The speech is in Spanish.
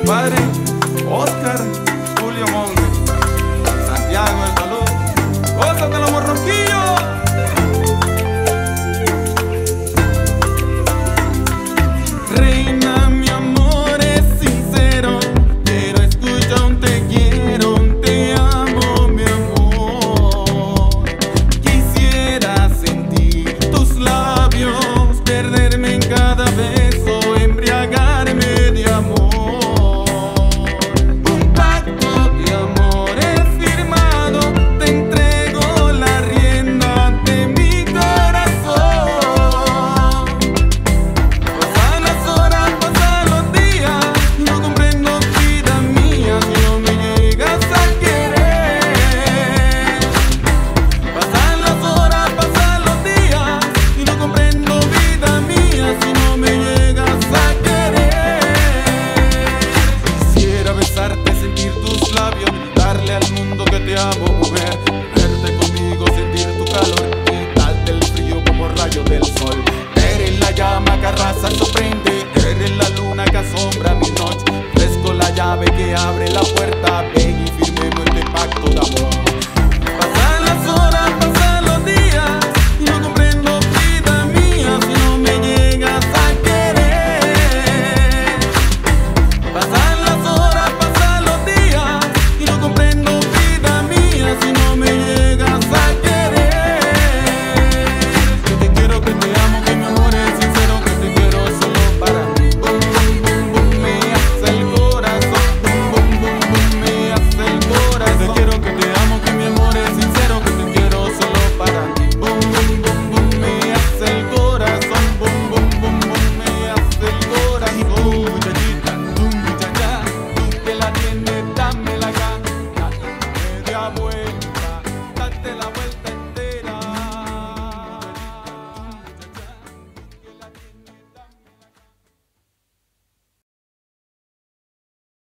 compadre Oscar Julio Monge, Santiago de Salud. ¡Gózate los morronquillos! Reina, mi amor es sincero, pero escucha un te quiero, un te amo, mi amor. Quisiera sentir tus labios, perderme en cada beso, embriagarme de amor. Un pacto de amor es firmado, te entrego la rienda de mi corazón. Pasan las horas, pasan los días, no comprendo, vida mía, si no me llegas a querer. Pasan las horas, pasan los días, y no comprendo, vida mía, si no me llegas a querer. Quisiera besarte, sentir tus labios, darle al mundo que te amo, mujer. Verte conmigo, sentir tu calor, quitarte el frío como rayos del sol. Eres la llama que arrasa, sorprende, eres la luna que asombra mi noche. Fresco la llave que abre la puerta, ven y firmemos este pacto de amor.